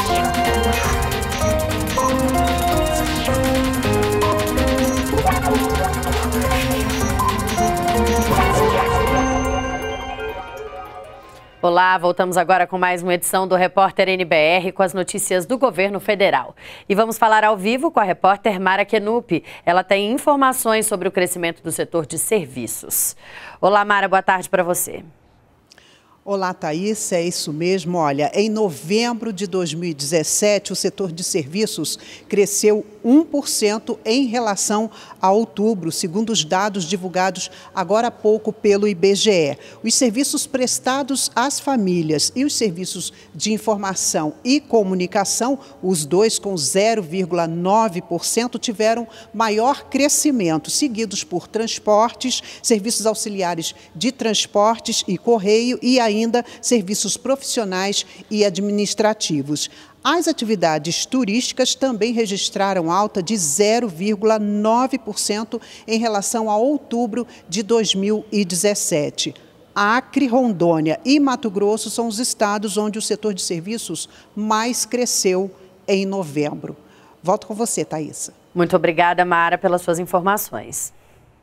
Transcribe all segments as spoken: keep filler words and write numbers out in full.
Olá, voltamos agora com mais uma edição do Repórter N B R com as notícias do governo federal. E vamos falar ao vivo com a repórter Mara Kenup. Ela tem informações sobre o crescimento do setor de serviços. Olá, Mara, boa tarde para você. Olá, Thaís, é isso mesmo. Olha, em novembro de dois mil e dezessete, o setor de serviços cresceu um por cento em relação a outubro, segundo os dados divulgados agora há pouco pelo I B G E. Os serviços prestados às famílias e os serviços de informação e comunicação, os dois com zero vírgula nove por cento, tiveram maior crescimento, seguidos por transportes, serviços auxiliares de transportes e correio e ainda ainda serviços profissionais e administrativos. As atividades turísticas também registraram alta de zero vírgula nove por cento em relação a outubro de dois mil e dezessete. Acre, Rondônia e Mato Grosso são os estados onde o setor de serviços mais cresceu em novembro. Volto com você, Thaís. Muito obrigada, Mara, pelas suas informações.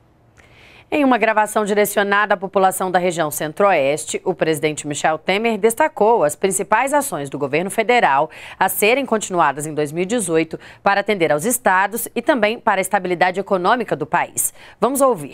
Em uma gravação direcionada à população da região Centro-Oeste, o presidente Michel Temer destacou as principais ações do governo federal a serem continuadas em dois mil e dezoito para atender aos estados e também para a estabilidade econômica do país. Vamos ouvir.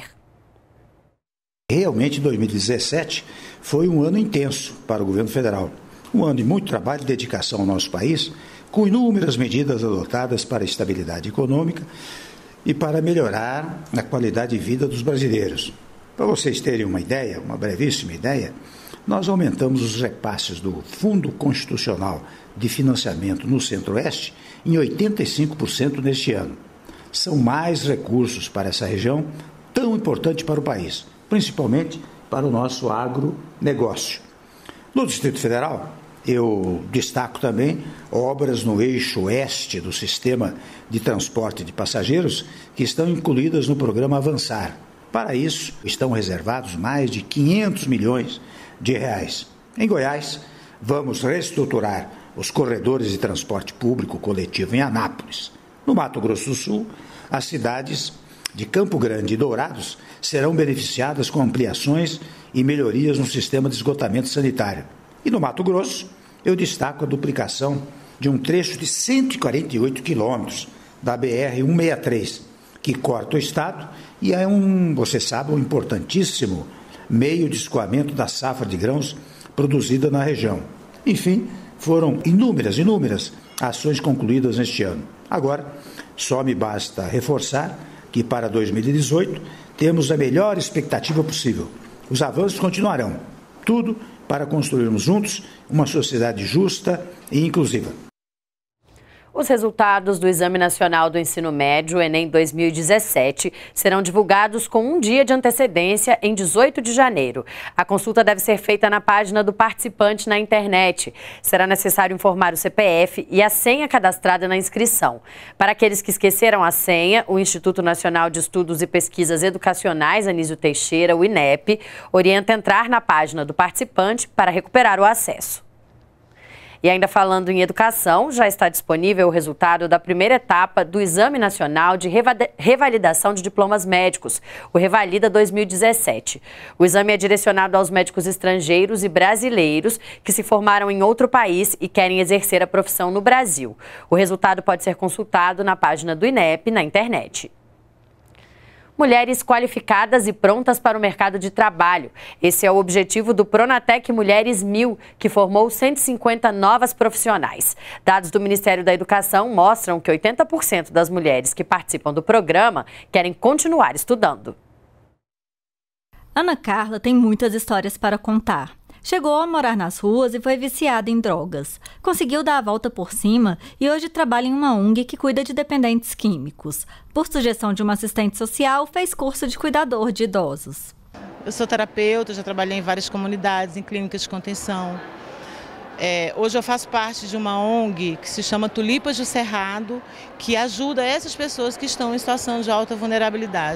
Realmente, dois mil e dezessete foi um ano intenso para o governo federal. Um ano de muito trabalho e dedicação ao nosso país, com inúmeras medidas adotadas para a estabilidade econômica e para melhorar a qualidade de vida dos brasileiros. Para vocês terem uma ideia, uma brevíssima ideia, nós aumentamos os repasses do Fundo Constitucional de Financiamento no Centro-Oeste em oitenta e cinco por cento neste ano. São mais recursos para essa região tão importante para o país, principalmente para o nosso agronegócio. No Distrito Federal, eu destaco também obras no eixo oeste do sistema de transporte de passageiros que estão incluídas no programa Avançar. Para isso, estão reservados mais de quinhentos milhões de reais. Em Goiás, vamos reestruturar os corredores de transporte público coletivo em Anápolis. No Mato Grosso do Sul, as cidades de Campo Grande e Dourados serão beneficiadas com ampliações e melhorias no sistema de esgotamento sanitário. E no Mato Grosso, eu destaco a duplicação de um trecho de cento e quarenta e oito quilômetros da B R cento e sessenta e três, que corta o estado e é um, você sabe, um importantíssimo meio de escoamento da safra de grãos produzida na região. Enfim, foram inúmeras, inúmeras ações concluídas neste ano. Agora, só me basta reforçar que para dois mil e dezoito temos a melhor expectativa possível. Os avanços continuarão. Tudo para construirmos juntos uma sociedade justa e inclusiva. Os resultados do Exame Nacional do Ensino Médio, Enem dois mil e dezessete, serão divulgados com um dia de antecedência em dezoito de janeiro. A consulta deve ser feita na página do participante na internet. Será necessário informar o C P F e a senha cadastrada na inscrição. Para aqueles que esqueceram a senha, o Instituto Nacional de Estudos e Pesquisas Educacionais, Anísio Teixeira, o INEP, orienta entrar na página do participante para recuperar o acesso. E ainda falando em educação, já está disponível o resultado da primeira etapa do Exame Nacional de Revalidação de Diplomas Médicos, o Revalida dois mil e dezessete. O exame é direcionado aos médicos estrangeiros e brasileiros que se formaram em outro país e querem exercer a profissão no Brasil. O resultado pode ser consultado na página do INEP na internet. Mulheres qualificadas e prontas para o mercado de trabalho. Esse é o objetivo do Pronatec Mulheres Mil, que formou cento e cinquenta novas profissionais. Dados do Ministério da Educação mostram que oitenta por cento das mulheres que participam do programa querem continuar estudando. Ana Carla tem muitas histórias para contar. Chegou a morar nas ruas e foi viciada em drogas. Conseguiu dar a volta por cima e hoje trabalha em uma O N G que cuida de dependentes químicos. Por sugestão de uma assistente social, fez curso de cuidador de idosos. Eu sou terapeuta, já trabalhei em várias comunidades, em clínicas de contenção. É, hoje eu faço parte de uma O N G que se chama Tulipas do Cerrado, que ajuda essas pessoas que estão em situação de alta vulnerabilidade.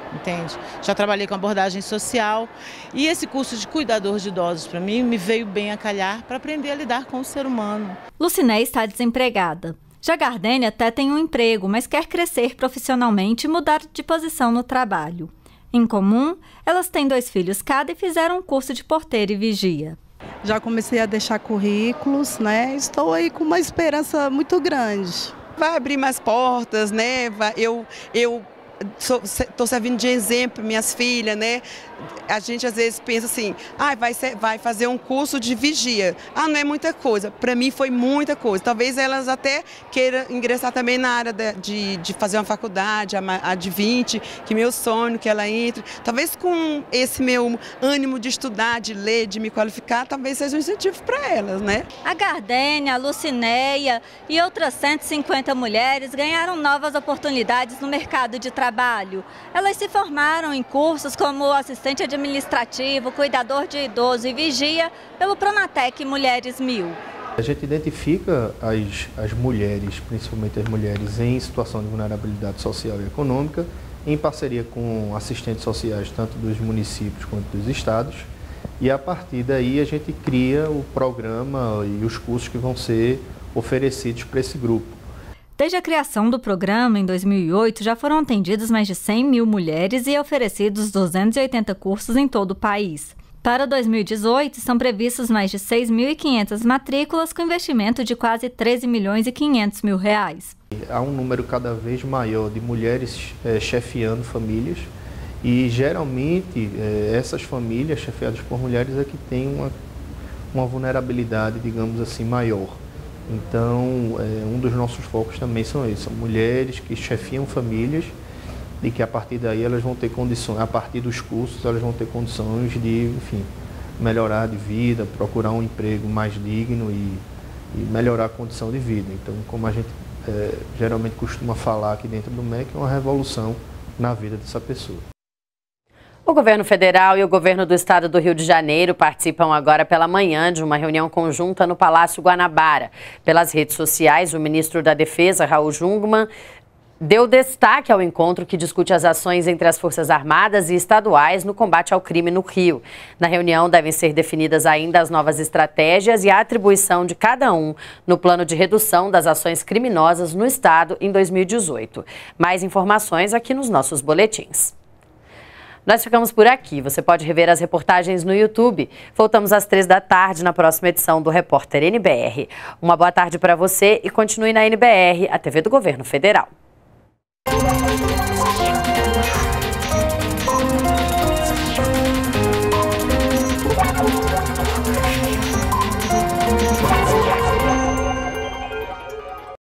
entende? Já trabalhei com abordagem social e esse curso de cuidador de idosos para mim me veio bem a calhar para aprender a lidar com o ser humano. Lucinéia está desempregada. Já Gardênia até tem um emprego, mas quer crescer profissionalmente e mudar de posição no trabalho. Em comum, elas têm dois filhos cada e fizeram um curso de porteira e vigia. Já comecei a deixar currículos, né? Estou aí com uma esperança muito grande. Vai abrir mais portas, né? Eu eu estou servindo de exemplo para minhas filhas, né? A gente às vezes pensa assim, ah, vai, ser, vai fazer um curso de vigia. Ah, não é muita coisa. Para mim foi muita coisa. Talvez elas até queiram ingressar também na área de, de fazer uma faculdade, a, a de vinte, que meu sonho, que ela entre. Talvez com esse meu ânimo de estudar, de ler, de me qualificar, talvez seja um incentivo para elas, né? A Gardênia, a Lucinéia e outras cento e cinquenta mulheres ganharam novas oportunidades no mercado de trabalho. Elas se formaram em cursos como assistente administrativo, cuidador de idoso e vigia pelo Pronatec Mulheres Mil. A gente identifica as, as mulheres, principalmente as mulheres em situação de vulnerabilidade social e econômica, em parceria com assistentes sociais, tanto dos municípios quanto dos estados, e a partir daí a gente cria o programa e os cursos que vão ser oferecidos para esse grupo. Desde a criação do programa, em dois mil e oito, já foram atendidas mais de cem mil mulheres e oferecidos duzentos e oitenta cursos em todo o país. Para dois mil e dezoito, são previstos mais de seis mil e quinhentas matrículas com investimento de quase treze milhões e quinhentos mil reais. Há um número cada vez maior de mulheres é, chefiando famílias e, geralmente, é, essas famílias chefiadas por mulheres é que têm uma, uma vulnerabilidade, digamos assim, maior. Então, é, um dos nossos focos também são esses, são mulheres que chefiam famílias e que a partir daí elas vão ter condições, a partir dos cursos elas vão ter condições de, enfim, melhorar de vida, procurar um emprego mais digno e, e melhorar a condição de vida. Então, como a gente é, geralmente costuma falar aqui dentro do M E C, é uma revolução na vida dessa pessoa. O governo federal e o governo do estado do Rio de Janeiro participam agora pela manhã de uma reunião conjunta no Palácio Guanabara. Pelas redes sociais, o ministro da Defesa, Raul Jungmann, deu destaque ao encontro que discute as ações entre as Forças Armadas e estaduais no combate ao crime no Rio. Na reunião devem ser definidas ainda as novas estratégias e a atribuição de cada um no plano de redução das ações criminosas no estado em dois mil e dezoito. Mais informações aqui nos nossos boletins. Nós ficamos por aqui. Você pode rever as reportagens no YouTube. Voltamos às três da tarde na próxima edição do Repórter N B R. Uma boa tarde para você e continue na N B R, a T V do Governo Federal.